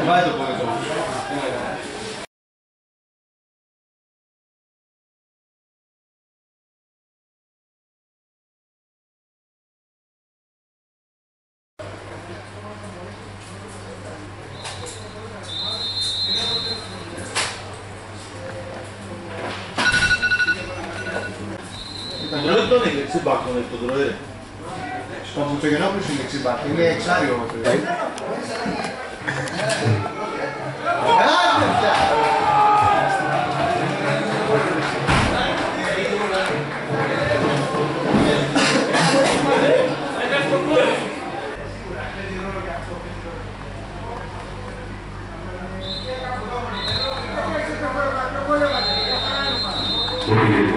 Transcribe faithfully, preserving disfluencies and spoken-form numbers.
Vai το πόδι του. Non è τον είναι ξύμπακ τον έχει τον τρώει. Ο Κουτσογενόπουλος είναι ξύμπακ, είναι εξάριο όμως. Άντε πια! Thank you.